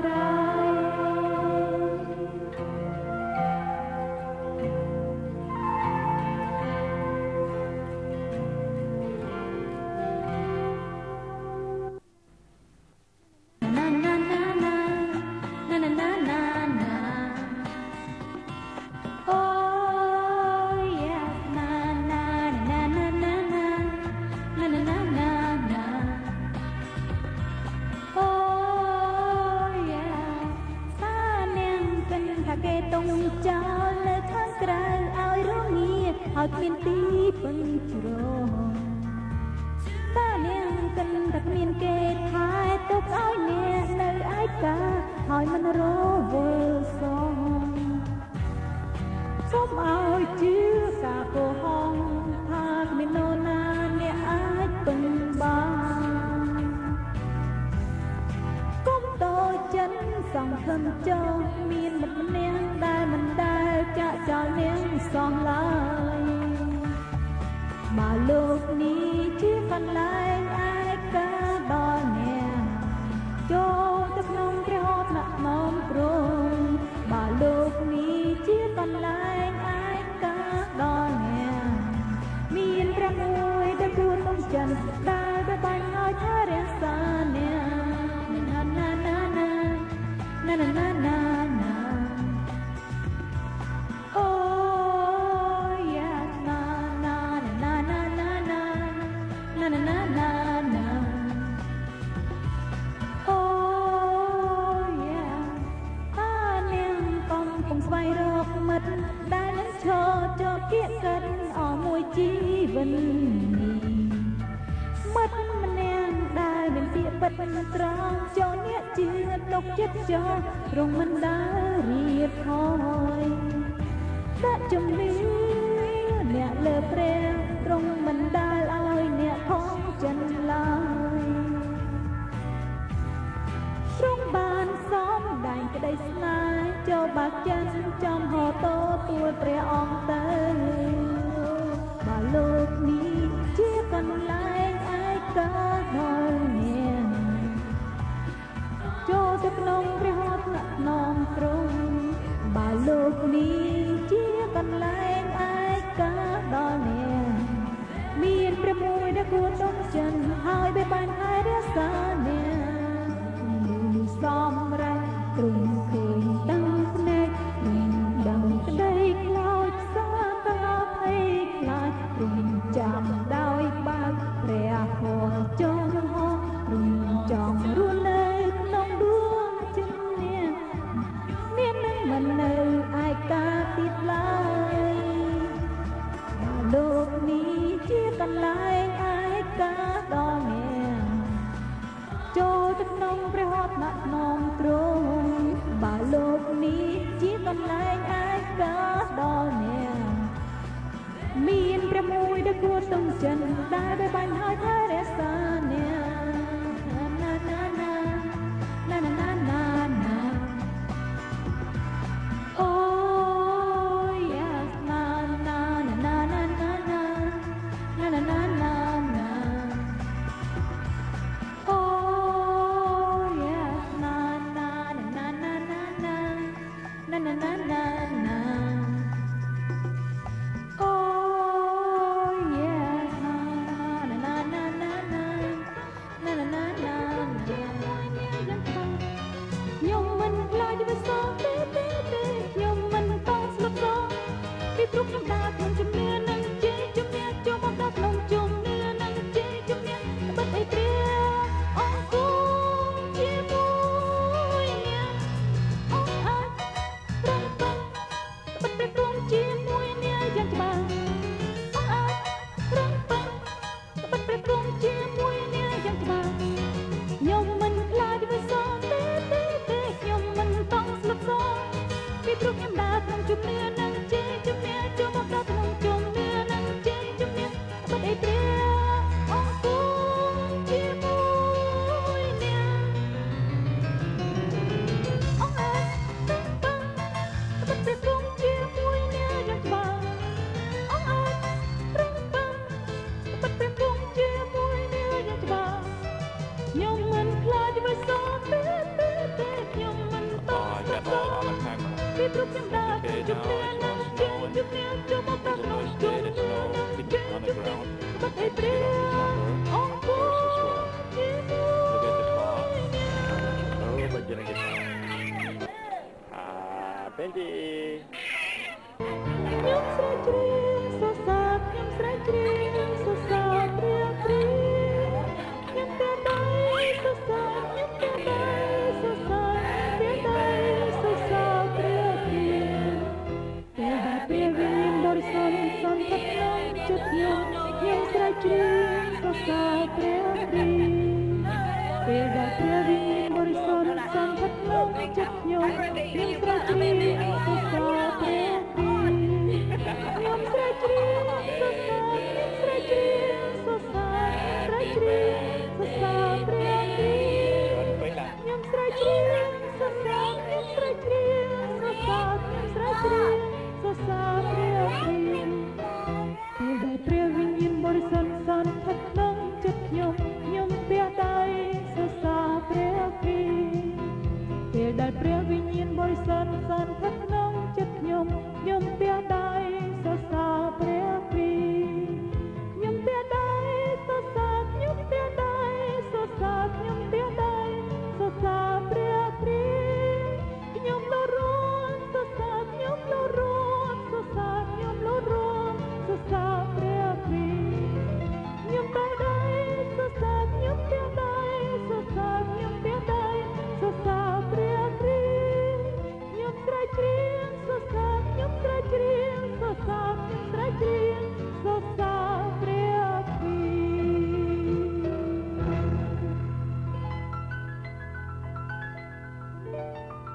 ក្រោយចោលនៅខាងក្រៅឲ្យរងាឲ្យគ្មានទីពឹងជ្រងតានាងកិនតែគ្មានគេថែទុកឲ្យអ្នកនៅឯកាហើយមិនរវល់សងសូមឲ្យជឿការកុហកថាគ្មាននរណាអ្នកអាចពឹងបានគុំតូចចិនសង្ឃឹមចោលមានមិត្តម្នាក់ដែលមិនដែលចាក់ចោលនាងសោះឡើយបើលោកនេះជាកន្លែងឯកាដល់អ្នកចូលទៅក្នុងព្រះហស្ថនំព្រំបើលោកនេះជាកន្លែងឯកាដល់អ្នកមានព្រះមួយដែលគួរទុំចិនដែលទៅបាញ់ឲ្យថែរក្សាអ្នកណាណាណាណាណាណាណាណាអូយ៉ាណាណាណាណាណាណាណាណាណាណាណាអូយ៉ាតានាងកំពុងស្វែងរកមិត្តដែលនឹងឈរជាប់គៀកកិនអស់មួយជីវិតនេះមិត្តម្នាក់ដែលមានពាក្យពិតត្រង់ចូលអ្នកជឿទុកចិត្តចោលរងមិនដែលរៀបថយដាក់ជំនឿអ្នកលើព្រះទ្រង់មិនដែលឲ្យអ្នកផងចិនឡើយទ្រង់បានសំដែងក្តីស្នេហ៍ចូលបាក់ចិនចំហទទួលព្រះអង្គទៅបើលោកនេះជាកន្លែងឯកាដល់អ្នកចូលទៅក្នុងព្រះហស្ថនំទ្រង់បើលោកនេះជាកន្លែងឯកាដល់អ្នកមានព្រះមួយដែលគួរទុំចិនហើយបែបបានហើយរក្សាអ្នកសំរេចទ្រង់ឃើញតាំងភ្នែកដឹងក្តីខ្លោចសាតាភ័យខ្លាចទ្រង់ចាំដោយបើកព្រះហស្ថចងហោទ្រង់ចង់រស់នៅក្នុងដួងចិត្តអ្នកមាននឹងមិននៅឯកាទៀតឡើយលោកនេះជាកន្លែងឯកាដល់អ្នកចូលទៅក្នុងព្រះហស្ថនំទ្រង់បើលោកនេះជាកន្លែងឯកាដល់អ្នកមានព្រះមួយដែលគួរទុំចិនដែលបែបបាញ់ហើយថែរក្សាអ្នកណាណាណាណាណាណាណាណាអូយ៉ាណាណាណាណាណាណាណាណាណាណាណាអូយ៉ាណាពីព្រោះខ្ញុំដើរជុំគ្នាឡើងជុំគ្នាជុំមកប្រកបជុំគ្នាបាត់ឲ្យព្រះអង្គគង់ជាមួយ Benji ខ្ញុំស្រែកច្រៀងសរសើរខ្ញុំស្រែកច្រៀងសរសើរព្រះគ្រីស្ទខ្ញុំតែដៃសរសើរខ្ញុំតែដៃសរសើរតែដៃសរសើរព្រះគ្រីស្ទតែព្រះវិញ្ញាណបរិសុទ្ធសន្តិក្នុងចិត្តខ្ញុំស្រែកច្រៀងសរសើរព្រះគ្រីស្ទពេលដែលព្រះវិញ្ញាណបរិសុទ្ធសន្តិក្នុងចិត្តខ្ញុំស្រែកច្រៀងសរសើរព្រះគ្រីស្ទខ្ញុំស្រែកច្រៀងសរសើរស្រែកច្រៀងសរសើរស្រែកច្រៀងសរសើរព្រះគ្រីស្ទខ្ញុំស្រែកច្រៀងសរសើរខ្ញុំស្រែកច្រៀងសរសើរខ្ញុំស្រែកច្រៀងសរសើរព្រះគ្រីស្ទពេលដែលព្រះវិញ្ញាណបរិសុទ្ធសន្តិក្នុងចិត្តខ្ញុំពះដៃសរសើរព្រះគ្រីស្ទពេលដែលព្រះវិញ្ញាណបរិសុទ្ធសន្តិក្នុងចិត្តខ្ញុំពះដៃ